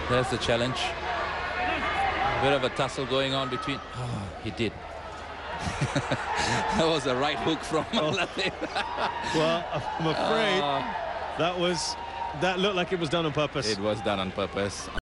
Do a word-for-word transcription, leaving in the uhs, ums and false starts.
There's the challenge. A bit of a tussle going on between. Oh, he did. That was a right hook from oh. Latiff. Well, I'm afraid uh, that was that looked like it was done on purpose. It was done on purpose.